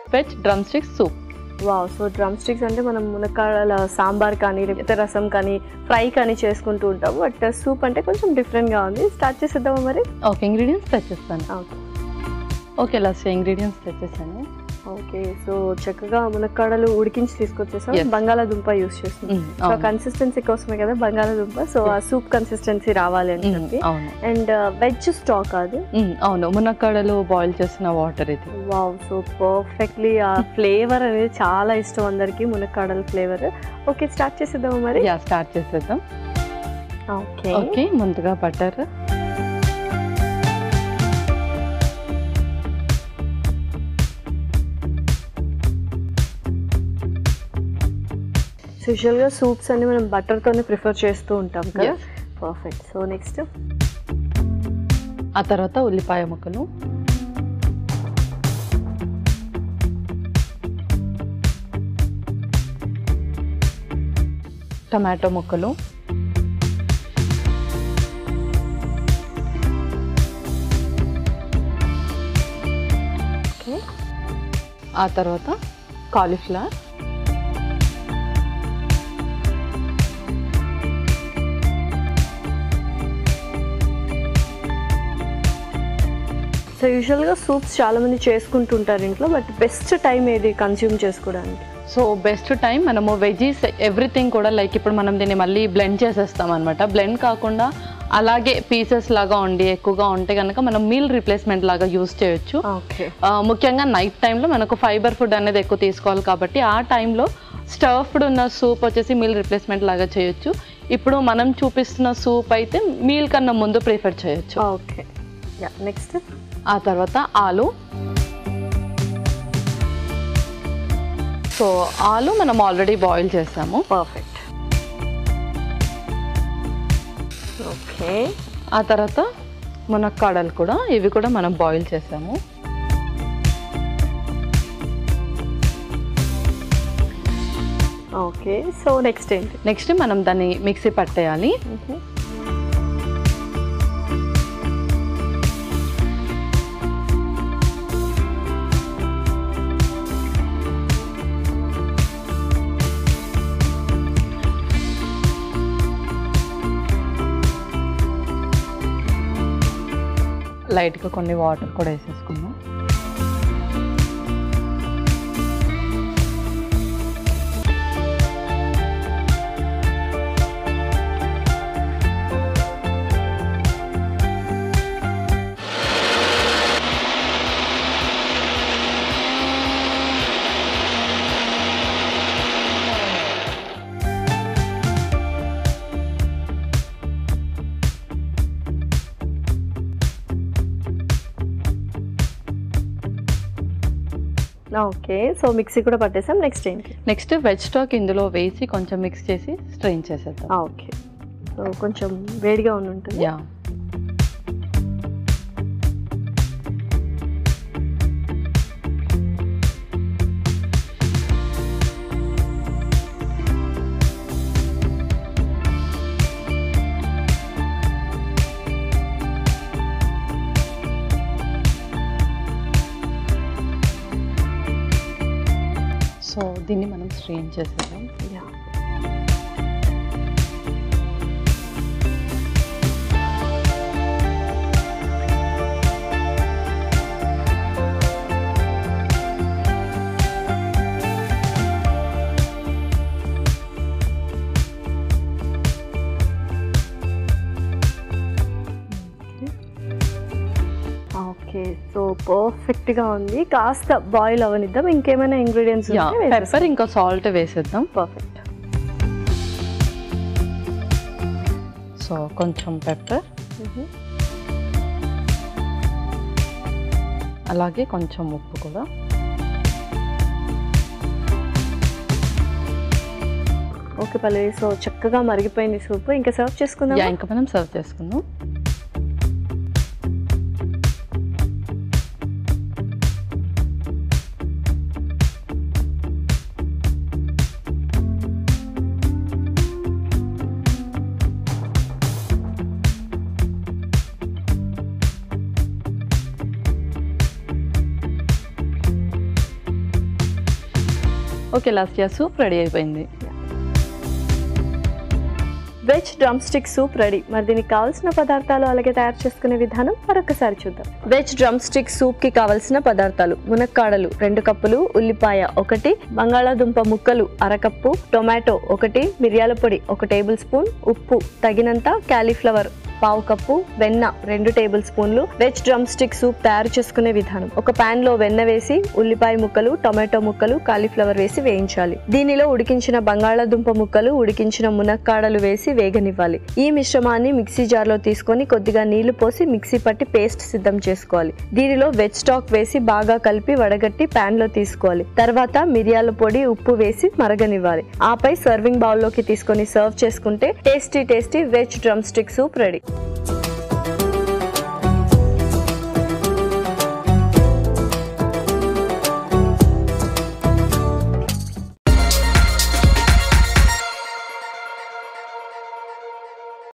Veg drum stick soup. Wow, so drum sticks అంటే మనం మునక్కాడల సాంబార్ కానీ లేకపోతే రసం కానీ ఫ్రై కానీ చేసుకుంటూ ఉంటాం, బట్ సూప్ అంటే కొంచెం డిఫరెంట్గా ఉంది. స్టార్ట్ చేసేద్దామా మరి? ఓకే, ఇంగ్రీడియంట్స్ తెచ్చేస్తాను. ఓకే, లాస్ట్ ఇంగ్రీడియంట్స్ తెచ్చేసాను. ఓకే, సో చక్కగా మునక్కాడలు ఉడికించి తీసుకొచ్చేసాం. బంగాళాదుంప యూస్ చేస్తున్నాం. సో కన్సిస్టెన్సీ కోసమే కదా బంగాళాదుంప, సో ఆ సూప్ కన్సిస్టెన్సీ రావాలి అని చెప్పి. అండ్ వెజ్ స్టాక్ అది. అవును, మునక్కాడలు బాయిల్ చేసిన వాటర్ ఇది. వావ్, సో పర్ఫెక్ట్లీ ఆ ఫ్లేవర్ అనేది చాలా ఇష్టం అందరికి, మునక్కాడల ఫ్లేవర్. ఓకే, స్టార్ట్ చేసేద్దాం మరి? స్టార్ట్ చేసేద్దాం. ఓకే ఓకే, ముందుగా బటర్, యూజువల్గా సూప్స్ అన్ని మనం బటర్తోనే ప్రిఫర్ చేస్తూ ఉంటాం కదా. పర్ఫెక్ట్. సో నెక్స్ట్ ఆ తర్వాత ఉల్లిపాయ ముక్కలు, టమాటో ముక్కలు, ఆ తర్వాత కాలీఫ్లవర్, సో యూజువల్గా సూప్స్ చాలా మంది చేసుకుంటుంటారు ఇంట్లో, బట్ బెస్ట్ టైం ఏది కన్స్యూమ్ చేసుకోవడానికి? సో బెస్ట్ టైం మనము వెజీస్ ఎవ్రీథింగ్ కూడా లైక్ ఇప్పుడు మనం దీన్ని మళ్ళీ బ్లెండ్ చేసేస్తాం అనమాట. బ్లెండ్ కాకుండా అలాగే పీసెస్ లాగా ఉండి ఎక్కువగా ఉంటే కనుక మనం మీల్ రీప్లేస్మెంట్ లాగా యూస్ చేయొచ్చు. ముఖ్యంగా నైట్ టైంలో మనకు ఫైబర్ ఫుడ్ అనేది ఎక్కువ తీసుకోవాలి కాబట్టి ఆ టైంలో స్టఫ్డ్ ఉన్న సూప్ వచ్చేసి మీల్ రీప్లేస్మెంట్ లాగా చేయొచ్చు. ఇప్పుడు మనం చూపిస్తున్న సూప్ అయితే మీల్ కన్నా ముందు ప్రిఫర్ చేయొచ్చు. ఓకే, నెక్స్ట్ ఆ తర్వాత ఆలు. సో ఆలు మనం ఆల్రెడీ బాయిల్ చేసాము. పర్ఫెక్ట్. ఓకే, ఆ తర్వాత మునక్కాడలు కూడా, ఇవి కూడా మనం బాయిల్ చేసాము. ఓకే, సో నెక్స్ట్ ఏంటి? నెక్స్ట్ మనం దాన్ని మిక్సీ పట్టేయాలి. లైట్గా కొన్ని వాటర్ కూడా వేసేసుకుందాం. ఓకే, సో మిక్సీ కూడా పట్టేసాం. నెక్స్ట్ ఏంటి? నెక్స్ట్ వెజ్ స్టాక్ ఇందులో వేసి కొంచెం మిక్స్ చేసి స్ట్రెయిన్ చేసేద్దాం. ఓకే, సో కొంచెం వేడిగా ఉంటుంది. సో దీన్ని మనం స్ట్రెయిన్ చేసేద్దాం. ఓకే, సో పర్ఫెక్ట్గా ఉంది. కాస్త బాయిల్ అవనిద్దాం. ఇంకేమైనా ఇంగ్రీడియంట్స్? పెప్పర్ ఇంకా సాల్ట్ వేసేద్దాం. పర్ఫెక్ట్. సో కొంచెం పెప్పర్, అలాగే కొంచెం ఉప్పు కూడా. ఓకే పల్లవి, సో చక్కగా మరిగిపోయింది సూప్. ఇంకా సర్వ్ చేసుకుందాం. ఇంకా మనం సర్వ్ చేసుకుందాం. Okay, last year soup ready అయిపోయింది. Veg drum stick soup ready. మరి దీనికి కావాల్సిన పదార్థాలు అలాగే తయారు చేసుకునే విధానం మరొకసారి చూద్దాం. వెజ్ డ్రమ్ స్టిక్ సూప్ కి కావాల్సిన పదార్థాలు: మునక్కాడలు 2 కప్పులు, ఉల్లిపాయ 1, బంగాళాదుంప ముక్కలు 1/2 కప్పు, టొమాటో 1, మిరియాల పొడి 1 టేబుల్ స్పూన్, ఉప్పు తగినంత, క్యాలీఫ్లవర్ 1/2 కప్పు, వెన్న 2 టేబుల్ స్పూన్లు. వెజ్ డ్రమ్ స్టిక్ సూప్ తయారు చేసుకునే విధానం: ఒక పాన్ లో వెన్న వేసి ఉల్లిపాయ ముక్కలు, టొమాటో ముక్కలు, కాలీఫ్లవర్ వేసి వేయించాలి. దీనిలో ఉడికించిన బంగాళాదుంప ముక్కలు, ఉడికించిన మునక్కాడలు వేసి వేగనివ్వాలి. ఈ మిశ్రమాన్ని మిక్సీ జార్ లో తీసుకొని కొద్దిగా నీళ్లు పోసి మిక్సీ పట్టి పేస్ట్ సిద్ధం చేసుకోవాలి. దీనిలో వెజ్ స్టాక్ వేసి బాగా కలిపి వడగట్టి పాన్ లో తీసుకోవాలి. తర్వాత మిరియాల పొడి, ఉప్పు వేసి మరగనివ్వాలి. ఆపై సర్వింగ్ బౌల్ లోకి తీసుకొని సర్వ్ చేసుకుంటే tasty veg drum stick soup ready.